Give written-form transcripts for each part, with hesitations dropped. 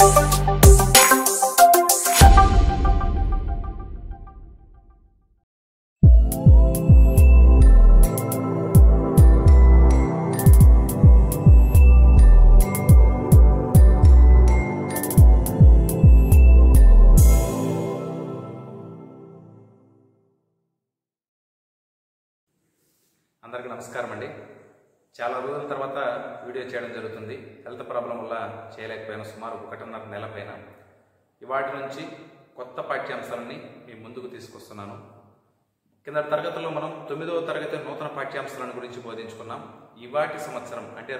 అందరికీ నమస్కారం అండి. చాలా రోజుల తర్వాత వీడియో చేయడం జరుగుతుంది. హెల్త్ ప్రాబ్లం వల్ల చేయలేకపోయాను. సుమారు 1.5 నెల పైన. ఇవాటి నుంచి కొత్త పాఠ్యాంశాలని మీ ముందుకు తీసుకొస్తున్నాను. కింద తరగతుల్లో మనం 9వ తరగతి నూతన పాఠ్యాంశాలను గురించి బోధించుకున్నాం. ఇవాటి సంవత్సరం అంటే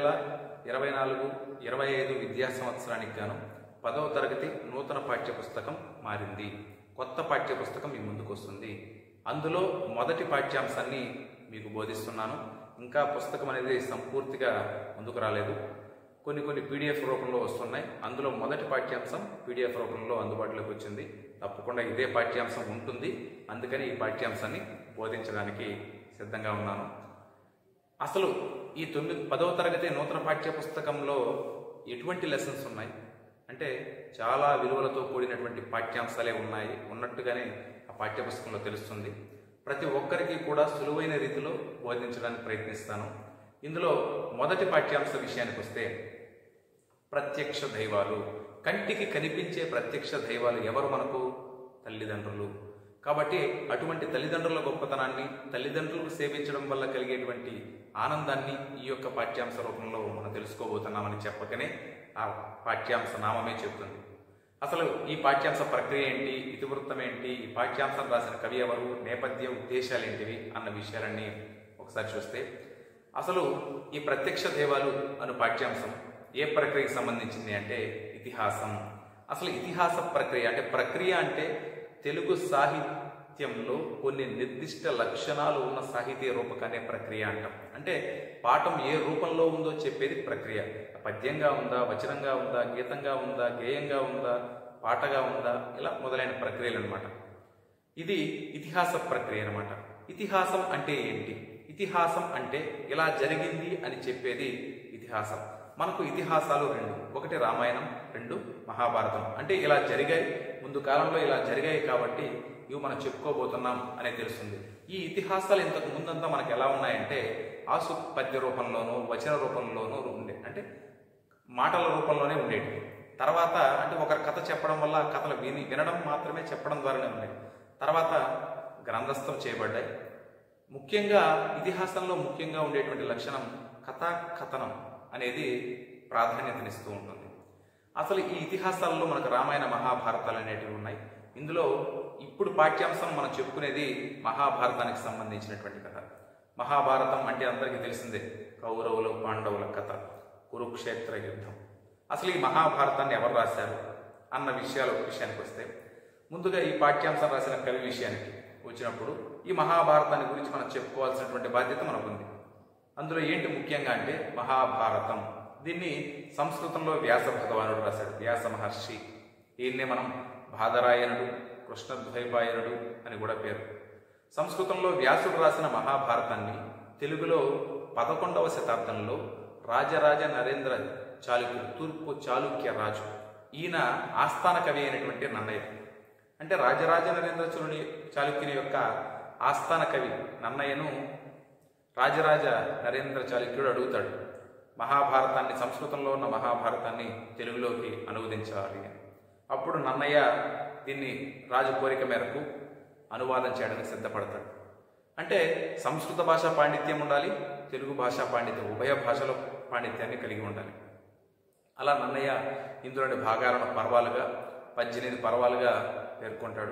2024-25 విద్యా సంవత్సరానికి గాను 10వ తరగతి నూతన పాఠ్యపుస్తకం మారింది. కొత్త పాఠ్యపుస్తకం మీ ముందుకు వస్తుంది. అందులో మొదటి పాఠ్యాంశాన్ని మీకు బోధిస్తున్నాను. ఇంకా పుస్తకం అనేది సంపూర్తిగా ముందుకు రాలేదు. కొన్ని పీడిఎఫ్ రూపంలో వస్తున్నాయి. అందులో మొదటి పాఠ్యాంశం పీడిఎఫ్ రూపంలో అందుబాటులోకి వచ్చింది. తప్పకుండా ఇదే పాఠ్యాంశం ఉంటుంది. అందుకని ఈ పాఠ్యాంశాన్ని బోధించడానికి సిద్ధంగా ఉన్నాను. అసలు ఈ 10వ తరగతి నూతన పాఠ్యపుస్తకంలో ఎటువంటి లెసన్స్ ఉన్నాయి అంటే చాలా విలువలతో కూడినటువంటి పాఠ్యాంశాలే ఉన్నాయి. ఉన్నట్టుగానే ఆ పాఠ్యపుస్తకంలో తెలుస్తుంది. ప్రతి ఒక్కరికి కూడా సులువైన రీతిలో బోధించడానికి ప్రయత్నిస్తాను. ఇందులో మొదటి పాఠ్యాంశ విషయానికి వస్తే ప్రత్యక్ష దైవాలు. కంటికి కనిపించే ప్రత్యక్ష దైవాలు ఎవరు? మనకు తల్లిదండ్రులు. కాబట్టి అటువంటి తల్లిదండ్రుల గొప్పతనాన్ని, తల్లిదండ్రులకు సేవించడం వల్ల కలిగేటువంటి ఆనందాన్ని ఈ యొక్క పాఠ్యాంశ రూపంలో మనం తెలుసుకోబోతున్నామని చెప్పకనే ఆ పాఠ్యాంశ నామమే చెబుతుంది. అసలు ఈ పాఠ్యాంశ ప్రక్రియ ఏంటి, ఇతివృత్తం ఏంటి, ఈ పాఠ్యాంశం రాసిన కవి ఎవరు, నేపథ్య ఉద్దేశాలు ఏంటివి అన్న విషయాలన్నీ ఒకసారి చూస్తే, అసలు ఈ ప్రత్యక్ష దైవాలు అను పాఠ్యాంశం ఏ ప్రక్రియకి సంబంధించింది అంటే ఇతిహాసం. అసలు ఇతిహాస ప్రక్రియ అంటే తెలుగు సాహిత్యంలో కొన్ని నిర్దిష్ట లక్షణాలు ఉన్న సాహితీ రూపకనే ప్రక్రియ అంటాం. అంటే పాఠం ఏ రూపంలో ఉందో చెప్పేది ప్రక్రియ. పద్యంగా ఉందా, వచనంగా ఉందా, గీతంగా ఉందా, గేయంగా ఉందా, పాటగా ఉందా, ఇలా మొదలైన ప్రక్రియలు అనమాట. ఇది ఇతిహాస ప్రక్రియ అనమాట. ఇతిహాసం అంటే ఏంటి? ఇతిహాసం అంటే ఇలా జరిగింది అని చెప్పేది ఇతిహాసం. మనకు ఇతిహాసాలు 2. ఒకటి రామాయణం, 2 మహాభారతం. అంటే ఇలా జరిగాయి, ముందు కాలంలో ఇలా జరిగాయి కాబట్టి ఇవి మనం చెప్పుకోబోతున్నాం అనేది తెలుస్తుంది. ఈ ఇతిహాసాలు ఇంతకు ముందంతా మనకు ఎలా ఉన్నాయంటే ఆసు పద్య రూపంలోనూ వచన రూపంలోనూ ఉండే, అంటే మాటల రూపంలోనే ఉండేవి. తర్వాత అంటే ఒకరి కథ చెప్పడం వల్ల కథలు వినడం మాత్రమే, చెప్పడం ద్వారానే ఉన్నాయి. తర్వాత గ్రంథస్థం చేయబడ్డాయి. ముఖ్యంగా ఇతిహాసంలో ముఖ్యంగా ఉండేటువంటి లక్షణం కథాకథనం అనేది ప్రాధాన్యతనిస్తూ ఉంటుంది. అసలు ఈ ఇతిహాసాల్లో మనకు రామాయణ మహాభారతాలు అనేటివి ఉన్నాయి. ఇందులో ఇప్పుడు పాఠ్యాంశం మనం చెప్పుకునేది మహాభారతానికి సంబంధించినటువంటి కథ. మహాభారతం అంటే అందరికీ తెలిసిందే, కౌరవులు పాండవుల కథ, కురుక్షేత్ర యుద్ధం. అసలు ఈ మహాభారతాన్ని ఎవరు రాశారు అన్న విషయానికి వస్తే, ముందుగా ఈ పాఠ్యాంశం రాసిన కవి విషయానికి వచ్చినప్పుడు ఈ మహాభారతాన్ని గురించి మనం చెప్పుకోవాల్సినటువంటి బాధ్యత మనకుంది. అందులో ఏంటి ముఖ్యంగా అంటే మహాభారతం. దీన్ని సంస్కృతంలో వ్యాస భగవానుడు రాశాడు, వ్యాస మహర్షి. ఈయన్నే మనం బాదరాయణుడు, కృష్ణద్వైపాయనుడు అని కూడా పేరు. సంస్కృతంలో వ్యాసుడు రాసిన మహాభారతాన్ని తెలుగులో 11వ శతాబ్దంలో రాజరాజ నరేంద్ర చాళుక్యుడు, తూర్పు చాళుక్య రాజు, ఈయన ఆస్థాన కవి అయినటువంటి నన్నయ్య. అంటే రాజరాజ నరేంద్ర చాళుక్యుని యొక్క ఆస్థాన కవి నన్నయ్యను రాజరాజ నరేంద్ర చాళుక్యుడు అడుగుతాడు, మహాభారతాన్ని, సంస్కృతంలో ఉన్న మహాభారతాన్ని తెలుగులోకి అనువదించాలి అని. అప్పుడు నన్నయ్య దీన్ని రాజు కోరిక మేరకు అనువాదం చేయడానికి సిద్ధపడతాడు. అంటే సంస్కృత భాషా పాండిత్యం ఉండాలి, తెలుగు భాషా పాండిత్యం, ఉభయ భాషల పాండిత్యాన్ని కలిగి ఉండాలి. అలా నన్నయ్య ఇందులోని భాగాలను పర్వాలుగా 18 పర్వాలుగా పేర్కొంటాడు.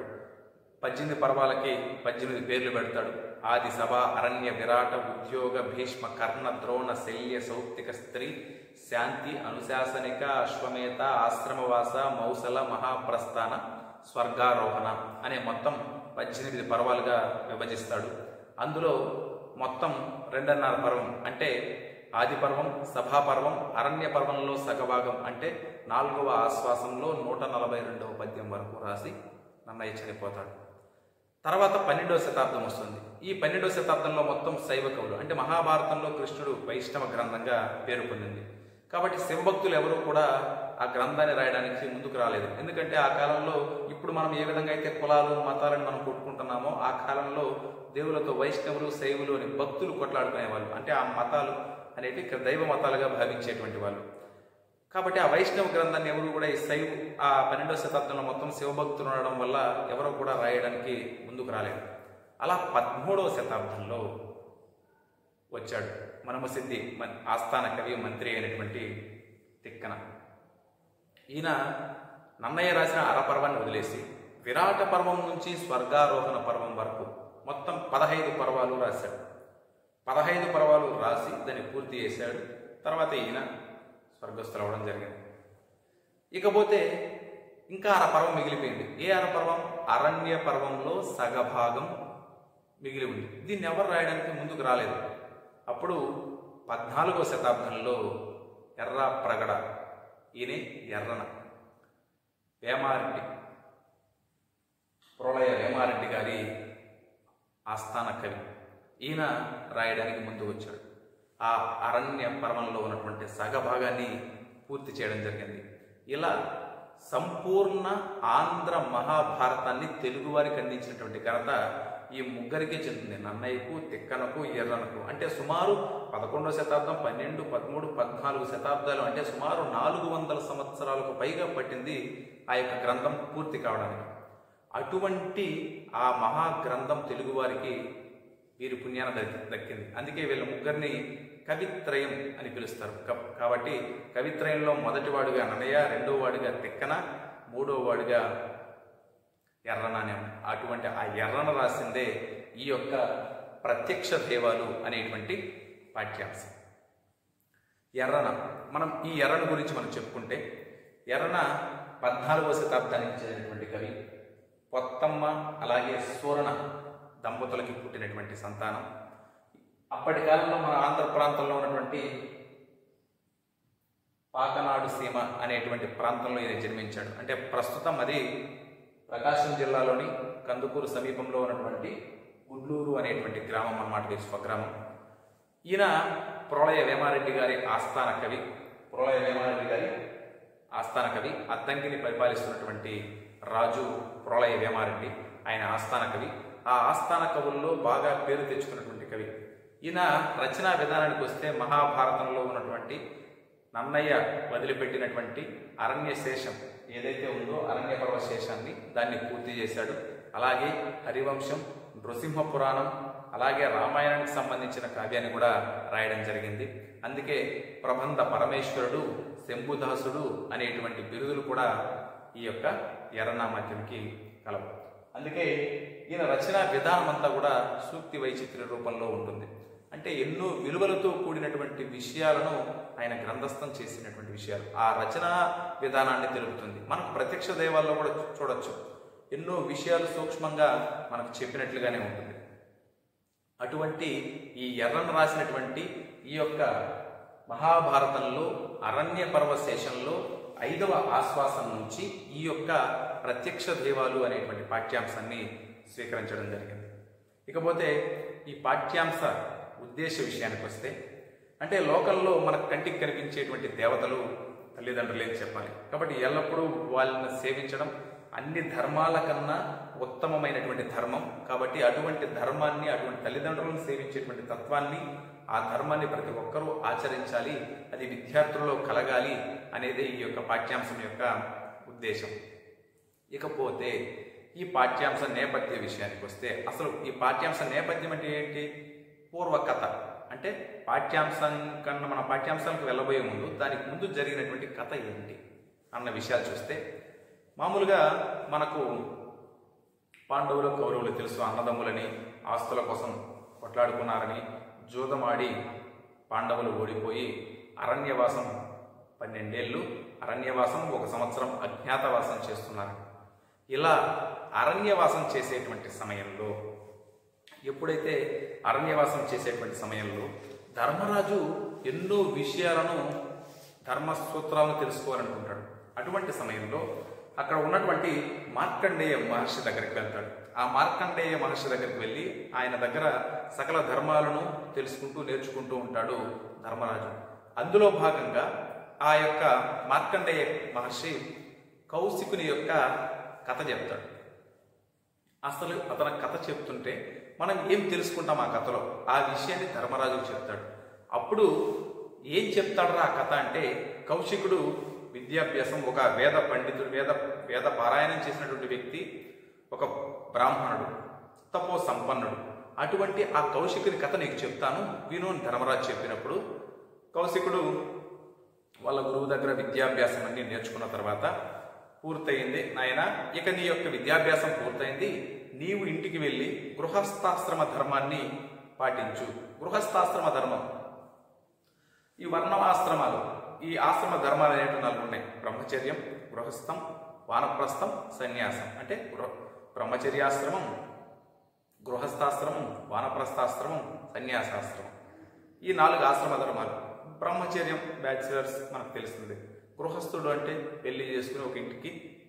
18 పర్వాలకి 18 పేర్లు పెడతాడు. ఆది సభ, అరణ్య, విరాట, ఉద్యోగ, భీష్మ, కర్ణ, ద్రోణ, శల్య, సౌప్తిక, స్త్రీ, శాంతి, అనుశాసనిక, అశ్వమేధ, ఆశ్రమవాస, మౌసల, మహాప్రస్థాన, స్వర్గారోహణ అనే మొత్తం 18 పర్వాలుగా విభజిస్తాడు. అందులో మొత్తం 2.5 పర్వం అంటే ఆది పర్వం, సభాపర్వం, అరణ్య పర్వంలో సగభాగం అంటే 4వ ఆశ్వాసంలో 142వ పద్యం వరకు రాసి నన్నయ్య చనిపోతాడు. తర్వాత 12వ శతాబ్దం వస్తుంది. ఈ 12వ శతాబ్దంలో మొత్తం శైవ కవులు, అంటే మహాభారతంలో కృష్ణుడు వైష్ణవ గ్రంథంగా పేరు పొందింది కాబట్టి శివభక్తులు ఎవరు కూడా ఆ గ్రంథాన్ని రాయడానికి ముందుకు రాలేదు. ఎందుకంటే ఆ కాలంలో ఇప్పుడు మనం ఏ విధంగా అయితే కులాలు మతాలను మనం కొట్టుకుంటున్నామో ఆ కాలంలో దేవులతో వైష్ణవులు శైవులు అని భక్తులు కొట్లాడుకునేవాళ్ళు. అంటే ఆ మతాలు అనేవి దైవ మతాలుగా భావించేటువంటి వాళ్ళు. కాబట్టి ఆ వైష్ణవ గ్రంథాన్ని ఎవరు కూడా ఈ శైవ ఆ 12వ శతాబ్దంలో మొత్తం శివభక్తులు ఉండడం వల్ల ఎవరో కూడా రాయడానికి ముందుకు రాలేదు. అలా 13వ శతాబ్దంలో వచ్చాడు మనమసిద్ధి ఆస్థాన కవి మంత్రి అయినటువంటి తిక్కన. ఈయన నన్నయ్య రాసిన అరపర్వాన్ని వదిలేసి విరాట పర్వం నుంచి స్వర్గారోహణ పర్వం వరకు మొత్తం 15 పర్వాలు రాశాడు. 15 పర్వాలు రాసి దాన్ని పూర్తి చేశాడు. తర్వాత ఈయన స్వర్గస్థులు అవ్వడం జరిగింది. ఇకపోతే ఇంకా అరపర్వం మిగిలిపోయింది. ఏ అరపర్వం? అరణ్య పర్వంలో సగభాగం మిగిలి ఉంది. దీన్ని ఎవరు రాయడానికి ముందుకు రాలేదు. అప్పుడు 14వ శతాబ్దంలో ఎర్రాప్రగడ, ఈయన ఎర్రన వేమారెడ్డి, ప్రోలయ వేమారెడ్డి గారి ఆస్థాన కవి, ఈయన రాయడానికి ముందుకు వచ్చాడు. ఆ అరణ్య పర్వంలో ఉన్నటువంటి సగభాగాన్ని పూర్తి చేయడం జరిగింది. ఇలా సంపూర్ణ ఆంధ్ర మహాభారతాన్ని తెలుగువారికి అందించినటువంటి ఘనత ఈ ముగ్గురికి చెందింది. నన్నయ్యకు, తిక్కనకు, ఎర్రనకు. అంటే సుమారు 11వ శతాబ్దం, 12, 13, 14 శతాబ్దాలు, అంటే సుమారు 400 సంవత్సరాలకు పైగా పట్టింది ఆ యొక్క గ్రంథం పూర్తి కావడానికి. అటువంటి ఆ మహాగ్రంథం తెలుగువారికి వీరి పుణ్యాన దక్కింది. అందుకే వీళ్ళ ముగ్గురిని కవిత్రయం అని పిలుస్తారు. కాబట్టి కవిత్రయంలో మొదటివాడుగా నన్నయ్య, రెండవ వాడుగా తిక్కన, మూడవ వాడుగా ఎర్రన అనే. అటువంటి ఆ ఎర్రన రాసిందే ఈ యొక్క ప్రత్యక్ష దేవాలు అనేటువంటి పాఠ్యాంశం. ఎర్రన, మనం ఈ ఎర్రన గురించి మనం చెప్పుకుంటే, ఎర్రన 14వ శతాబ్దానికి చెందినటువంటి కవి. పొత్తమ్మ అలాగే సూరణ దంపతులకి పుట్టినటువంటి సంతానం. అప్పటి కాలంలో మన ఆంధ్ర ప్రాంతంలో ఉన్నటువంటి పాకనాడు సీమ అనేటువంటి ప్రాంతంలో ఈయన జన్మించాడు. అంటే ప్రస్తుతం అది ప్రకాశం జిల్లాలోని కందుకూరు సమీపంలో ఉన్నటువంటి గుడ్లూరు అనేటువంటి గ్రామం అన్నమాట, ఇది స్వగ్రామం. ఈయన ప్రోలయ వేమారెడ్డి గారి ఆస్థాన కవి. ప్రోలయ వేమారెడ్డి గారి ఆస్థాన కవి. అద్దంకిని పరిపాలిస్తున్నటువంటి రాజు ప్రోలయ వేమారెడ్డి, ఆయన ఆస్థాన కవి. ఆ ఆస్థాన కవుల్లో బాగా పేరు తెచ్చుకున్నటువంటి కవి. ఈయన రచనా విధానానికి వస్తే మహాభారతంలో ఉన్నటువంటి నన్నయ్య వదిలిపెట్టినటువంటి అరణ్య శేషం ఏదైతే ఉందో అరణ్య పర్వ శేషాన్ని దాన్ని పూర్తి చేశాడు. అలాగే హరివంశం, నృసింహ పురాణం, అలాగే రామాయణానికి సంబంధించిన కావ్యాన్ని కూడా రాయడం జరిగింది. అందుకే ప్రబంధ పరమేశ్వరుడు, శంభుదాసుడు అనేటువంటి బిరుదులు కూడా ఈ యొక్క ఎర్రనామాత్యంకి కలవు. అందుకే ఈయన రచనా విధానం అంతా కూడా సూక్తి వైచిత్ర్య రూపంలో ఉంటుంది. అంటే ఎన్నో విలువలతో కూడినటువంటి విషయాలను ఆయన గ్రంథస్థం చేసినటువంటి విషయాలు ఆ రచనా విధానాన్ని తెలుపుతుంది. మనకు ప్రత్యక్ష దైవాల్లో కూడా చూడొచ్చు, ఎన్నో విషయాలు సూక్ష్మంగా మనకు చెప్పినట్లుగానే ఉంటుంది. అటువంటి ఈ ఎర్రన రాసినటువంటి ఈ యొక్క మహాభారతంలో అరణ్య పర్వశేషంలో 5వ ఆశ్వాసం నుంచి ఈ యొక్క ప్రత్యక్ష దేవాలు అనేటువంటి పాఠ్యాంశాన్ని స్వీకరించడం జరిగింది. ఇకపోతే ఈ పాఠ్యాంశ ఉద్దేశ విషయానికి వస్తే, అంటే లోకంలో మనకు కంటికి కనిపించేటువంటి దేవతలు తల్లిదండ్రులే చెప్పాలి. కాబట్టి ఎల్లప్పుడూ వాళ్ళని సేవించడం అన్ని ధర్మాల కన్నా ఉత్తమమైనటువంటి ధర్మం. కాబట్టి అటువంటి ధర్మాన్ని, అటువంటి తల్లిదండ్రులను సేవించేటువంటి తత్వాన్ని, ఆ ధర్మాన్ని ప్రతి ఒక్కరూ ఆచరించాలి, అది విద్యార్థుల్లో కలగాలి అనేది ఈ యొక్క పాఠ్యాంశం యొక్క ఉద్దేశం. ఇకపోతే ఈ పాఠ్యాంశ నేపథ్య విషయానికి వస్తే, అసలు ఈ పాఠ్యాంశ నేపథ్యం అంటే ఏంటి? పూర్వకథ. అంటే పాఠ్యాంశం కన్నా మన పాఠ్యాంశాలకు వెళ్ళబోయే ముందు దానికి ముందు జరిగినటువంటి కథ ఏంటి అన్న విషయాలు చూస్తే, మామూలుగా మనకు పాండవులు కౌరవులు తెలుసు, అన్నదమ్ములని ఆస్తుల కోసం కొట్లాడుకున్నారని, జూదమాడి పాండవులు ఓడిపోయి అరణ్యవాసం 12 ఏళ్ళు అరణ్యవాసం, 1 సంవత్సరం అజ్ఞాతవాసం చేస్తున్నారు. ఇలా అరణ్యవాసం చేసేటువంటి సమయంలో, ఎప్పుడైతే అరణ్యవాసం చేసేటువంటి సమయంలో ధర్మరాజు ఎన్నో విషయాలను, ధర్మసూత్రాలను తెలుసుకోవాలనుకుంటాడు. అటువంటి సమయంలో అక్కడ ఉన్నటువంటి మార్కండేయ మహర్షి దగ్గరికి వెళ్తాడు. ఆ మార్కండేయ మహర్షి దగ్గరికి వెళ్ళి ఆయన దగ్గర సకల ధర్మాలను తెలుసుకుంటూ నేర్చుకుంటూ ఉంటాడు ధర్మరాజు. అందులో భాగంగా ఆ యొక్క మార్కండేయ మహర్షి కౌశికుని యొక్క కథ చెప్తాడు. అసలు అతని కథ చెప్తుంటే మనం ఏం తెలుసుకుంటాం ఆ కథలో, ఆ విషయాన్ని ధర్మరాజుకు చెప్తాడు. అప్పుడు ఏం చెప్తాడరా ఆ కథ అంటే, కౌశికుడు విద్యాభ్యాసం, ఒక వేద పండితుడు, వేద పారాయణం చేసినటువంటి వ్యక్తి, ఒక బ్రాహ్మణుడు, తపో సంపన్నుడు. అటువంటి ఆ కౌశికుని కథ నీకు చెప్తాను విను అని ధర్మరాజు చెప్పినప్పుడు, కౌశికుడు వాళ్ళ గురువు దగ్గర విద్యాభ్యాసం అన్ని నేర్చుకున్న తర్వాత, పూర్తయింది నాయన, ఇక నీ యొక్క విద్యాభ్యాసం పూర్తయింది, నీవు ఇంటికి వెళ్ళి గృహస్థాశ్రమ ధర్మాన్ని పాటించు. గృహస్థాశ్రమ ధర్మం, ఈ వర్ణమాశ్రమాలు, ఈ ఆశ్రమ ధర్మాలు అనేవి 4 ఉన్నాయి. బ్రహ్మచర్యం, గృహస్థం, వానప్రస్థం, సన్యాసం. అంటే బ్రహ్మచర్యాశ్రమం, గృహస్థాశ్రమం, వానప్రస్థాశ్రమం, సన్యాసాశ్రమం. ఈ 4 ఆశ్రమ ధర్మాలు. బ్రహ్మచర్యం బ్యాచిలర్స్ మనకు తెలుస్తుంది. గృహస్థుడు అంటే పెళ్లి చేసుకుని ఒక ఇంటికి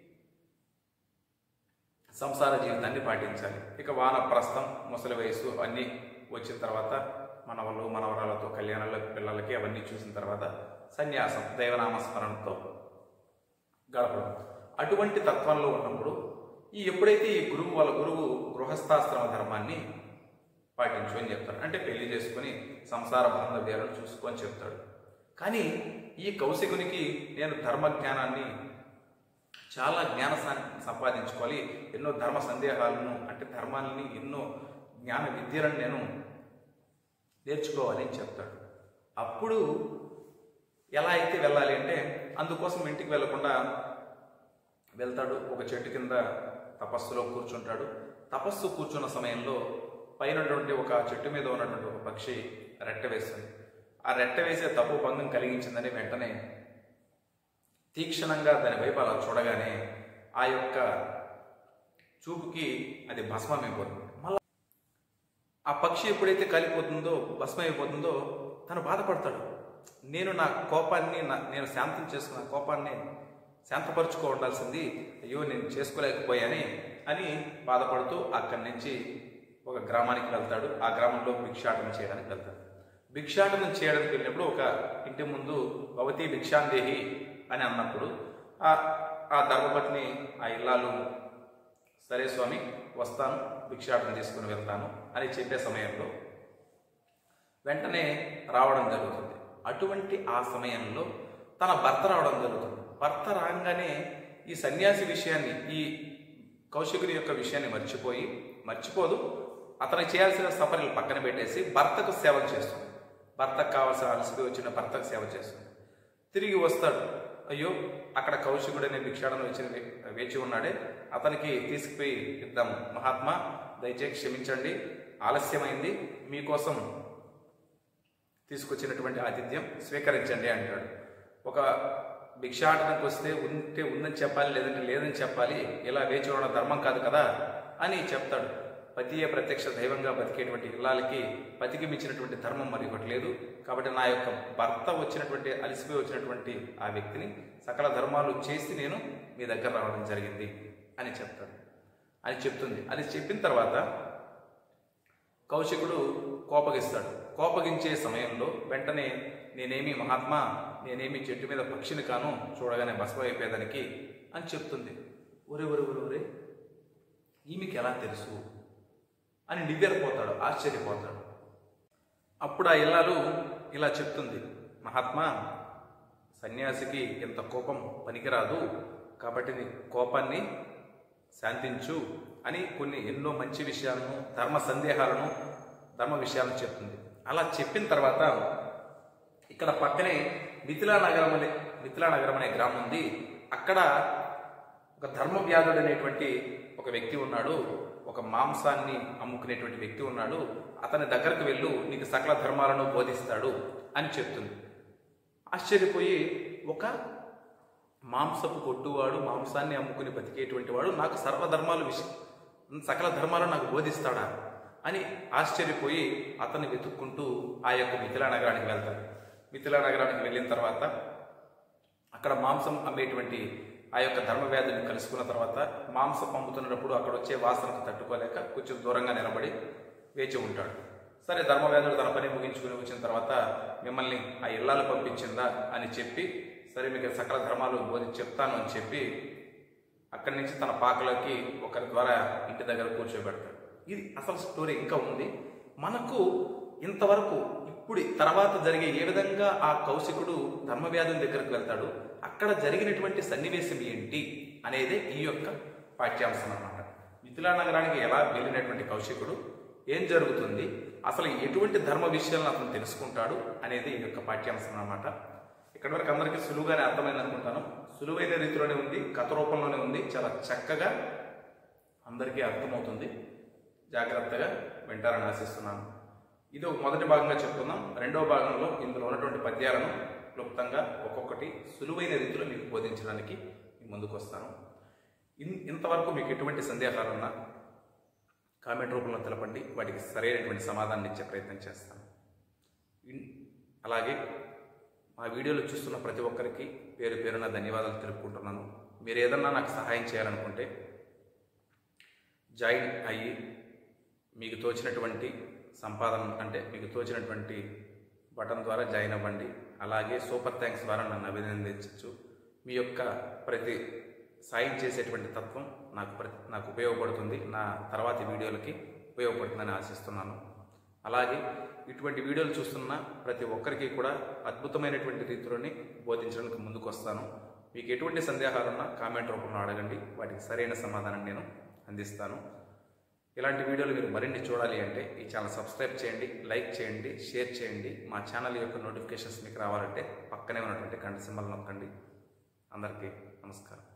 సంసార జీవితాన్ని పాటించాలి. ఇక వానప్రస్థం, ముసలి వయసు అన్నీ వచ్చిన తర్వాత మనవలు మనవరాలతో కళ్యాణాల పిల్లలకి అవన్నీ చూసిన తర్వాత సన్యాసం, దైవనామస్మరణతో గడపడం. అటువంటి తత్వంలో ఉన్నప్పుడు ఎప్పుడైతే ఈ వాళ్ళ గురువు గృహస్థాశ్రమ ధర్మాన్ని పాటించు అని చెప్తాడు. అంటే పెళ్లి చేసుకుని సంసార బాంధవ్యాలను చూసుకొని చెప్తాడు. కానీ ఈ కౌశికునికి నేను ధర్మజ్ఞానాన్ని, చాలా సంపాదించుకోవాలి, ఎన్నో ధర్మ సందేహాలను, అంటే ధర్మాలని, ఎన్నో జ్ఞాన విద్యలను నేను నేర్చుకోవాలి అని చెప్తాడు. అప్పుడు ఎలా అయితే వెళ్ళాలి అంటే, అందుకోసం ఇంటికి వెళ్లకుండా వెళ్తాడు. ఒక చెట్టు కింద తపస్సులో కూర్చుంటాడు. తపస్సు కూర్చున్న సమయంలో పైన ఒక చెట్టు మీద ఉన్నటువంటి ఒక పక్షి రెట్ట వేస్తుంది. ఆ రెట్ట వేసే తప్పు భంగం కలిగించిందని వెంటనే తీక్షణంగా దాని వైపు అలా చూడగానే ఆ యొక్క చూపుకి అది భస్మమైపోతుంది. మళ్ళా ఆ పక్షి ఎప్పుడైతే కాలిపోతుందో, భస్మైపోతుందో, తను బాధపడతాడు. నేను నా కోపాన్ని, నేను శాంతం చేసుకున్న కోపాన్ని శాంతపరుచుకోవాల్సింది, అయ్యో నేను చేసుకోలేకపోయాని అని బాధపడుతూ అక్కడి నుంచి ఒక గ్రామానికి వెళ్తాడు. ఆ గ్రామంలో భిక్షాటన చేయడానికి వెళ్తాడు. భిక్షాటనం చేయడానికి వెళ్ళినప్పుడు ఒక ఇంటి ముందు భవతి భిక్షాందేహి అని అన్నప్పుడు ఆ ధర్మపత్ని, ఆ ఇల్లాలు, సరే స్వామి వస్తాను, భిక్షాటన తీసుకుని వెళ్తాను అని చెప్పే సమయంలో వెంటనే రావడం జరుగుతుంది. అటువంటి ఆ సమయంలో తన భర్త రావడం జరుగుతుంది. భర్త రాగానే ఈ సన్యాసి విషయాన్ని, ఈ కౌశికుని యొక్క విషయాన్ని మర్చిపోదు. అతనికి చేయాల్సిన సపర్యలు పక్కన పెట్టేసి భర్తకు సేవ చేస్తుంది. భర్తకు కావాల్సిన అలసిపోయి వచ్చిన భర్తకు సేవ చేస్తుంది. తిరిగి వస్తాడు. అయ్యో అక్కడ కౌశికుడు అనే భిక్షాటన వేచి ఉన్నాడే, అతనికి తీసుకుపోయి ఇద్దాం. మహాత్మా దయచేసి క్షమించండి, ఆలస్యమైంది, మీకోసం తీసుకొచ్చినటువంటి ఆతిథ్యం స్వీకరించండి అంటాడు. ఒక భిక్షాటనకు వస్తే ఉంటే ఉందని చెప్పాలి, లేదంటే లేదని చెప్పాలి, ఇలా వేచి ఉండడం ధర్మం కాదు కదా అని చెప్తాడు. పతియే ప్రత్యక్ష దైవంగా బతికేటువంటి ఇల్లాలకి పతికి మించినటువంటి ధర్మం మరి ఒకటి లేదు. కాబట్టి నా యొక్క భర్త అలసిపోయి వచ్చినటువంటి ఆ వ్యక్తిని సకల ధర్మాలు చేసి నేను మీ దగ్గర రావడం జరిగింది అని చెప్తుంది. అది చెప్పిన తర్వాత కౌశికుడు కోపగిస్తాడు. కోపగించే సమయంలో వెంటనే నేనేమి మహాత్మా, నేనేమి చెట్టు మీద పక్షిని కాను, చూడగానే భస్మ అయిపోయేదానికి అని చెప్తుంది. ఒరే ఈమెకి ఎలా తెలుసు అని నివ్వెరపోతాడు, ఆశ్చర్యపోతాడు. అప్పుడు ఆ ఇల్లాలు ఇలా చెప్తుంది, మహాత్మా సన్యాసికి ఇంత కోపం పనికిరాదు, కాబట్టి నీ కోపాన్ని శాంతించు అని ఎన్నో మంచి విషయాలను, ధర్మ విషయాలను చెప్తుంది. అలా చెప్పిన తర్వాత ఇక్కడ పక్కనే మిథిలా నగరం అనే గ్రామం ఉంది. అక్కడ ఒక ధర్మవ్యాధుడు అనేటువంటి ఒక వ్యక్తి ఉన్నాడు, ఒక మాంసాన్ని అమ్ముకునేటువంటి వ్యక్తి ఉన్నాడు. అతని దగ్గరకు వెళ్ళు, నీకు సకల ధర్మాలను బోధిస్తాడు అని చెప్తుంది. ఆశ్చర్యపోయి, ఒక మాంసపు కొట్టువాడు, మాంసాన్ని అమ్ముకుని బతికేటువంటి వాడు నాకు సకల ధర్మాలు నాకు బోధిస్తాడా అని ఆశ్చర్యపోయి అతన్ని వెతుక్కుంటూ ఆ యొక్క మిథిలా నగరానికి వెళ్తాడు. మిథిలా నగరానికి వెళ్ళిన తర్వాత అక్కడ మాంసం అమ్మేటువంటి ఆ యొక్క ధర్మవ్యాధిని కలుసుకున్న తర్వాత మాంసం పంపుతున్నప్పుడు అక్కడ వచ్చే వాసనకు తట్టుకోలేక కొంచెం దూరంగా నిలబడి వేచి ఉంటాడు. సరే ధర్మవ్యాధుడు తన పని ముగించుకుని వచ్చిన తర్వాత మిమ్మల్ని ఆ ఇల్లాలు పంపించిందా అని చెప్పి సరే మీకు సకల ధర్మాలు బోధించి చెప్తాను అని చెప్పి అక్కడి నుంచి తన పాకలోకి ఒకరి ద్వారా ఇంటి దగ్గర కూర్చోబెడతాడు. ఇది అసలు స్టోరీ ఇంకా ఉంది. మనకు ఇంతవరకు ఇప్పుడు తర్వాత జరిగే ఏ విధంగా ఆ కౌశికుడు ధర్మవ్యాధుని దగ్గరకు వెళ్తాడు, అక్కడ జరిగినటువంటి సన్నివేశం ఏంటి అనేది ఈ యొక్క పాఠ్యాంశం అన్నమాట. మిథిలా నగరానికి ఎలా వెళ్ళినటువంటి కౌశికుడు, ఏం జరుగుతుంది, అసలు ఎటువంటి ధర్మ విషయాలను అతను తెలుసుకుంటాడు అనేది ఈ యొక్క పాఠ్యాంశం అన్నమాట. ఇక్కడి వరకు అందరికీ సులువుగానే అర్థమైంది అనుకుంటాను. సులువైన రీతిలోనే ఉంది, కథ రూపంలోనే ఉంది, చాలా చక్కగా అందరికీ అర్థమవుతుంది. జాగ్రత్తగా వింటారని ఆశిస్తున్నాను. ఇది ఒక మొదటి భాగంగా చెప్పుకుందాం. రెండవ భాగంలో ఇందులో ఉన్నటువంటి పద్యాలను క్లుప్తంగా ఒక్కొక్కటి సులువైన రీతిలో మీకు బోధించడానికి ముందుకు వస్తాను. ఇంతవరకు మీకు ఎటువంటి సందేహాలున్నా కామెంట్ రూపంలో తెలపండి, వాటికి సరైనటువంటి సమాధానం ఇచ్చే ప్రయత్నం చేస్తాను. అలాగే మా వీడియోలు చూస్తున్న ప్రతి ఒక్కరికి పేరు పేరున ధన్యవాదాలు తెలుపుకుంటున్నాను. మీరు ఏదన్నా నాకు సహాయం చేయాలనుకుంటే జాయిన్ అయ్యి మీకు తోచినటువంటి సంపాదన అంటే మీకు తోచినటువంటి బటన్ ద్వారా జాయిన్ అవ్వండి. అలాగే సూపర్ థ్యాంక్స్ ద్వారా నన్ను అభినందించవచ్చు. మీ యొక్క ప్రతి సాయం చేసేటువంటి తత్వం నాకు ఉపయోగపడుతుంది, నా తర్వాతి వీడియోలకి ఉపయోగపడుతుందని ఆశిస్తున్నాను. అలాగే ఇటువంటి వీడియోలు చూస్తున్న ప్రతి ఒక్కరికి కూడా అద్భుతమైనటువంటి రీతిలోని బోధించడానికి ముందుకు వస్తాను. మీకు ఎటువంటి సందేహాలున్నా కామెంట్ రూపంలో అడగండి, వాటికి సరైన సమాధానం నేను అందిస్తాను. ఇలాంటి వీడియోలు మీరు మరిన్ని చూడాలి అంటే ఈ ఛానల్ సబ్స్క్రైబ్ చేయండి, లైక్ చేయండి, షేర్ చేయండి. మా ఛానల్ యొక్క నోటిఫికేషన్స్ మీకు రావాలంటే పక్కనే ఉన్నటువంటి గంట సింబల్ నొక్కండి. అందరికీ నమస్కారం.